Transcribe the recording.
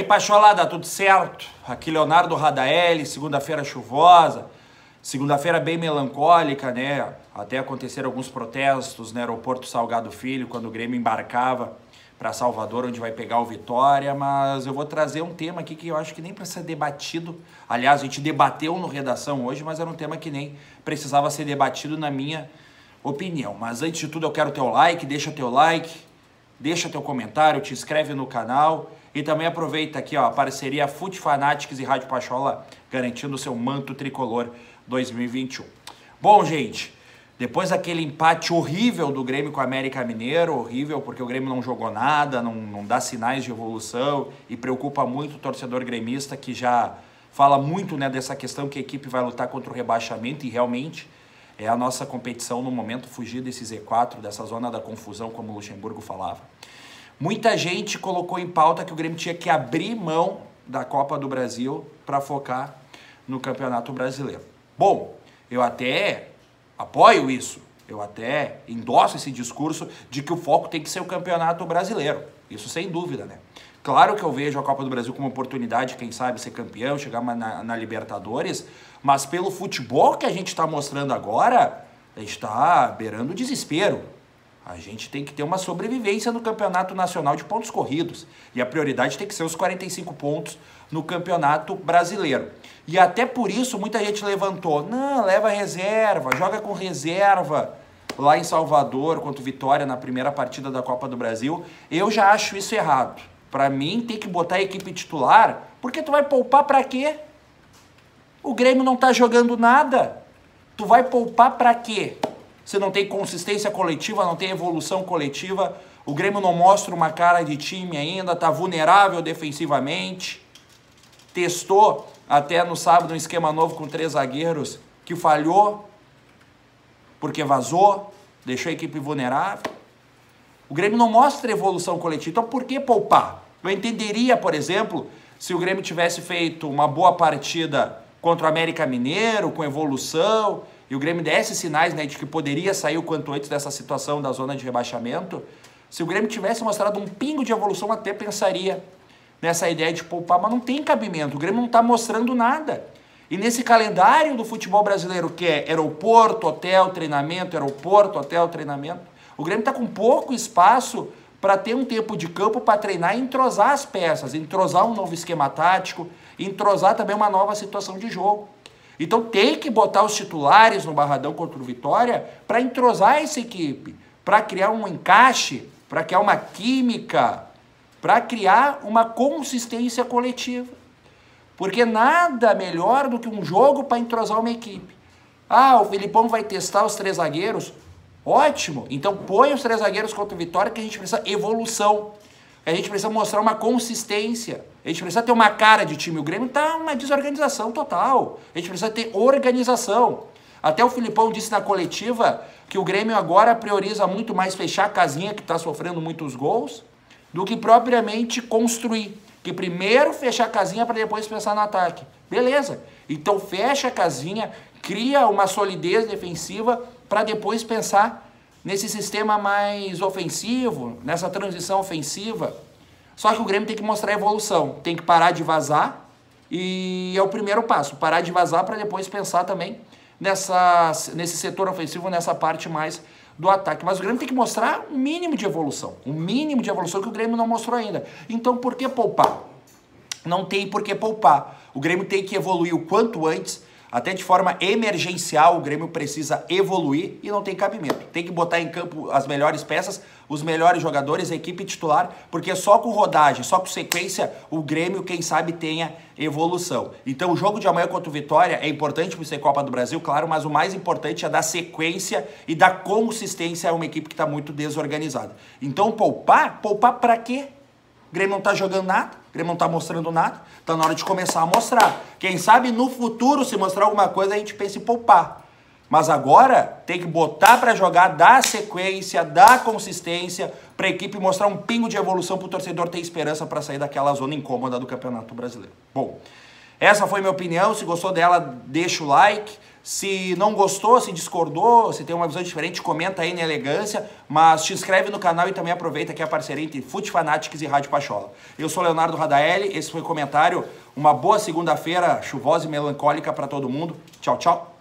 Pacholada, tudo certo? Aqui Leonardo Radaeli, segunda-feira chuvosa, segunda-feira bem melancólica, né? Até aconteceram alguns protestos no aeroporto Salgado Filho, quando o Grêmio embarcava para Salvador, onde vai pegar o Vitória, mas eu vou trazer um tema aqui que eu acho que nem precisa ser debatido. Aliás, a gente debateu no Redação hoje, mas era um tema que nem precisava ser debatido na minha opinião. Mas antes de tudo eu quero teu like, deixa teu comentário, te inscreve no canal e também aproveita aqui, ó, a parceria Fute Fanatics e Rádio Pachola, garantindo o seu manto tricolor 2021. Bom, gente, depois daquele empate horrível do Grêmio com o América Mineiro, horrível porque o Grêmio não jogou nada, não dá sinais de evolução e preocupa muito o torcedor gremista, que já fala muito, né, dessa questão que a equipe vai lutar contra o rebaixamento e realmente é a nossa competição no momento fugir desse Z4, dessa zona da confusão, como o Luxemburgo falava. Muita gente colocou em pauta que o Grêmio tinha que abrir mão da Copa do Brasil para focar no Campeonato Brasileiro. Bom, eu até apoio isso, eu até endosso esse discurso de que o foco tem que ser o Campeonato Brasileiro. Isso sem dúvida, né? Claro que eu vejo a Copa do Brasil como oportunidade, quem sabe, ser campeão, chegar na Libertadores, mas pelo futebol que a gente está mostrando agora, a gente está beirando o desespero. A gente tem que ter uma sobrevivência no Campeonato Nacional de pontos corridos. E a prioridade tem que ser os 45 pontos no Campeonato Brasileiro. E até por isso muita gente levantou, não, leva reserva, joga com reserva lá em Salvador contra o Vitória na primeira partida da Copa do Brasil. Eu já acho isso errado. Para mim tem que botar a equipe titular, porque tu vai poupar para quê? O Grêmio não tá jogando nada. Tu vai poupar para quê? Você não tem consistência coletiva, não tem evolução coletiva, o Grêmio não mostra uma cara de time ainda, tá vulnerável defensivamente. Testou até no sábado um esquema novo com 3 zagueiros que falhou, porque vazou, deixou a equipe vulnerável. O Grêmio não mostra evolução coletiva, então por que poupar? Eu entenderia, por exemplo, se o Grêmio tivesse feito uma boa partida contra o América Mineiro, com evolução, e o Grêmio desse sinais, né, de que poderia sair o quanto antes dessa situação da zona de rebaixamento. Se o Grêmio tivesse mostrado um pingo de evolução, até pensaria nessa ideia de poupar, mas não tem cabimento, o Grêmio não está mostrando nada. E nesse calendário do futebol brasileiro, que é aeroporto, hotel, treinamento, aeroporto, hotel, treinamento, o Grêmio está com pouco espaço para ter um tempo de campo para treinar e entrosar as peças, entrosar um novo esquema tático, entrosar também uma nova situação de jogo. Então tem que botar os titulares no Barradão contra o Vitória para entrosar essa equipe, para criar um encaixe, para criar uma química, para criar uma consistência coletiva. Porque nada melhor do que um jogo para entrosar uma equipe. Ah, o Filipão vai testar os 3 zagueiros? Ótimo, então põe os 3 zagueiros contra o Vitória, que a gente precisa evolução. A gente precisa mostrar uma consistência. A gente precisa ter uma cara de time. O Grêmio está uma desorganização total. A gente precisa ter organização. Até o Filipão disse na coletiva que o Grêmio agora prioriza muito mais fechar a casinha, que está sofrendo muitos gols, do que propriamente construir. Que primeiro fechar a casinha para depois pensar no ataque. Beleza. Então fecha a casinha, cria uma solidez defensiva para depois pensar nesse sistema mais ofensivo, nessa transição ofensiva. Só que o Grêmio tem que mostrar evolução, tem que parar de vazar, e é o primeiro passo, parar de vazar para depois pensar também nesse setor ofensivo, nessa parte mais do ataque. Mas o Grêmio tem que mostrar um mínimo de evolução que o Grêmio não mostrou ainda. Então por que poupar? Não tem por que poupar. O Grêmio tem que evoluir o quanto antes. Até de forma emergencial, o Grêmio precisa evoluir e não tem cabimento. Tem que botar em campo as melhores peças, os melhores jogadores, a equipe titular, porque só com rodagem, só com sequência, o Grêmio, quem sabe, tenha evolução. Então o jogo de amanhã contra o Vitória é importante por ser Copa do Brasil, claro, mas o mais importante é dar sequência e dar consistência a uma equipe que está muito desorganizada. Então poupar para quê? O Grêmio não está jogando nada, o Grêmio não está mostrando nada, está na hora de começar a mostrar. Quem sabe no futuro, se mostrar alguma coisa, a gente pensa em poupar. Mas agora tem que botar para jogar, dar sequência, dar consistência, para a equipe mostrar um pingo de evolução para o torcedor ter esperança para sair daquela zona incômoda do Campeonato Brasileiro. Bom, essa foi minha opinião. Se gostou dela, deixa o like. Se não gostou, se discordou, se tem uma visão diferente, comenta aí na Elegância, mas te inscreve no canal e também aproveita que é a parceria entre Fute Fanatics e Rádio Pachola. Eu sou Leonardo Radaeli, esse foi o comentário. Uma boa segunda-feira chuvosa e melancólica para todo mundo. Tchau, tchau.